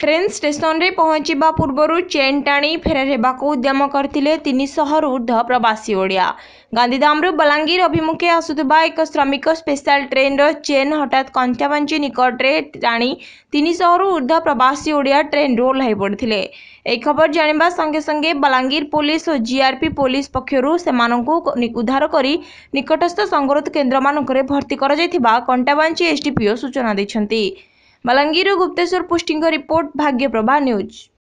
Train station रे पहुंचवा पूर्व chain टाणी फेरार हेबाकु उद्यम करथिले 300 रु ऊर्ध्व प्रवासी ओडिया। गांधीधाम बलांगीर अभिमुखे आसुथबा एक श्रमिक स्पेशल ट्रेन रो चेन हठात कंचाबांची निकट रे टाणी 300 रु ऊर्ध्व प्रवासी ओडिया ट्रेन रो ओह्लाई पड़थिले। ए खबर जानिबा संगे संगे बलांगीर पुलिस और जीआरपी पुलिस पक्षरु सेमानंकु उद्धार करी निकटस्थ संगरोध केन्द्र मानकरे भर्ती करा जायथिबा कंटाबांची एसडीपीओ सूचना दैछंती। Balangir Gupteswar posting report Bhagyaprabha news.